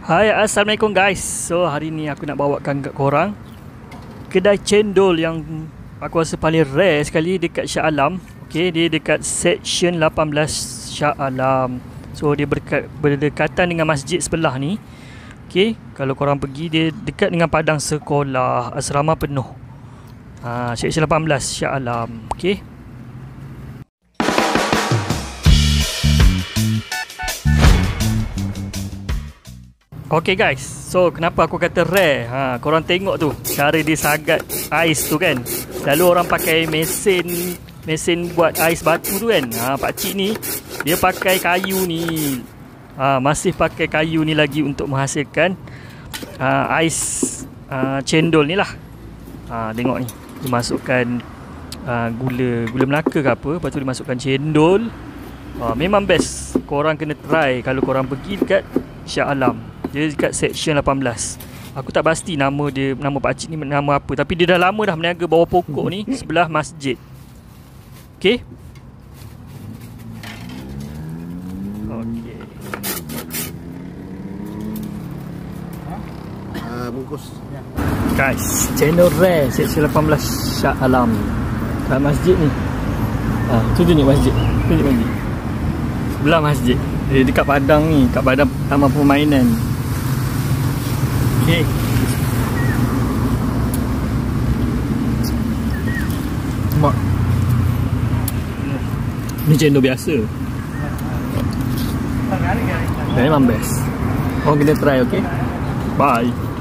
Hai, Assalamualaikum guys. So hari ni aku nak bawakan kat korang kedai cendol yang aku rasa paling rare sekali dekat Shah Alam. Okay, dia dekat Section 18 Shah Alam. So dia berdekatan dengan masjid sebelah ni. Okay, kalau korang pergi, dia dekat dengan padang sekolah, asrama penuh. Section 18 Shah Alam. Okay. Okay guys, so kenapa aku kata rare? Korang tengok tu, cara dia sagat ais tu kan. Selalu orang pakai mesin buat ais batu tu kan. Pakcik ni dia pakai kayu ni. Masih pakai kayu ni lagi untuk menghasilkan ais cendol ni lah. Tengok ni, dia masukkan gula Melaka ke apa, lepas tu dia masukkan cendol. Memang best. Korang kena try kalau korang pergi dekat Shah Alam. Dia dekat Section 18. Aku tak pasti nama dia, nama pakcik ni nama apa, tapi dia dah lama dah berniaga bawah pokok ni sebelah masjid. Okay. Okay. Bungkus. Guys, channel rare Section 18 Shah Alam. Kat masjid ni. Tunjuk masjid. Tunjuk masjid. Sebelah masjid. Dia dekat padang ni, kat padang taman permainan. Okay. Mak. Ni cendol biasa. Memang best. Korang kena try, okay? Bye.